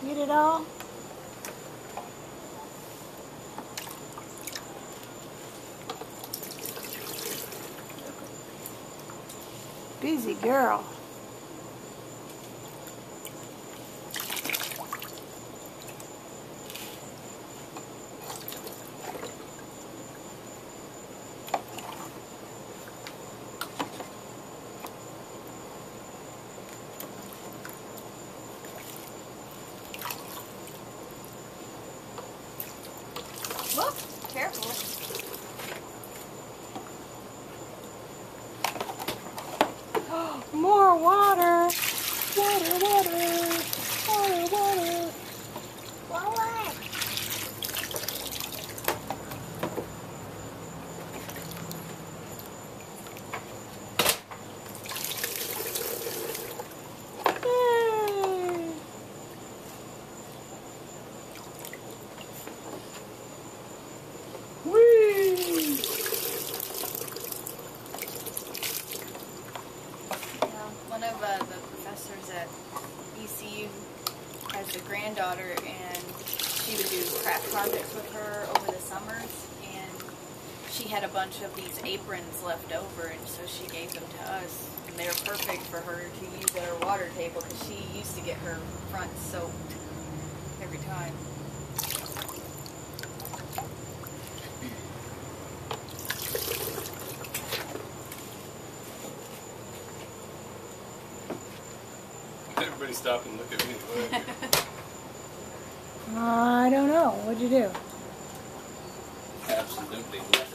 Get it all? Busy girl. Whoop, careful. More water. Water, water. Water, water. What? Yay. Whee! One of the professors at ECU has a granddaughter, and she would do craft projects with her over the summers, and she had a bunch of these aprons left over, and so she gave them to us, and they were perfect for her to use at her water table because she used to get her front soaked every time. Everybody stop and look at me. I don't know. What'd you do? Absolutely nothing.